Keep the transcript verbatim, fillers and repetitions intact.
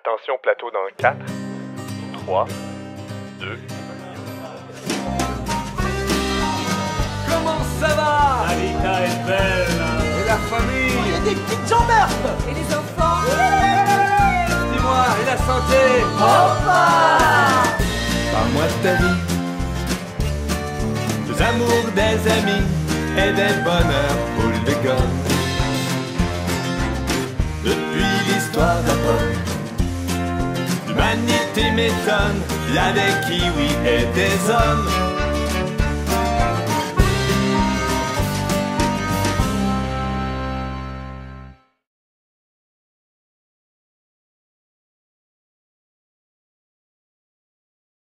Attention, plateau dans quatre, trois, deux... Comment ça va? La vita est belle. Et la famille? Il y a des petites jambes. Et les enfants? Dis-moi, et la santé? Hoppa! Parle-moi de ta vie, des amours, des amis et des bonheurs boules de gomme. Depuis l'histoire d'Apollo, l'humanité m'étonne, il y a des kiwis et des hommes.